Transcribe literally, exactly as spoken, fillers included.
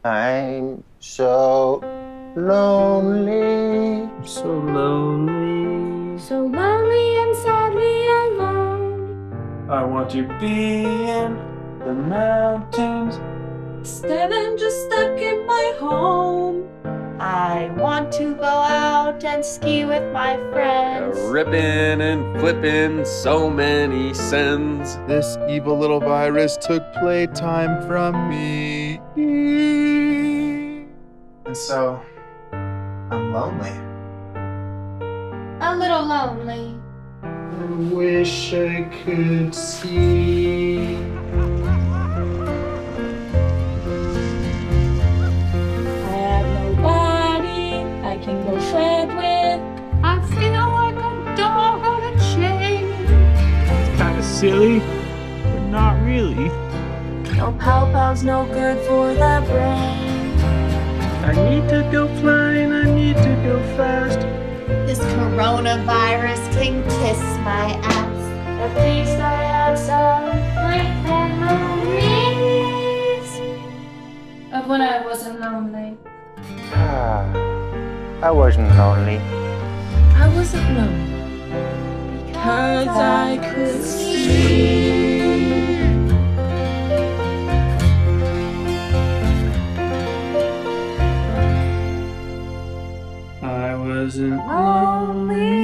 I'm so lonely. So lonely. So lonely and sadly alone. I want to be in the mountains. Instead I'm just stuck in my home. I want to go out and ski with my friends. Uh, ripping and flipping so many sins. This evil little virus took playtime from me. And so, I'm lonely. A little lonely. I wish I could see. I have nobody I can go shred with. I feel like a dog on a chain. It's kind of silly, but not really. No pow-pow's no good for the brain. I need to go flying, I need to go fast. This coronavirus can kiss my ass. At least I have some great memories of when I wasn't lonely. Ah, I wasn't lonely. I wasn't lonely because I could see. I wasn't lonely.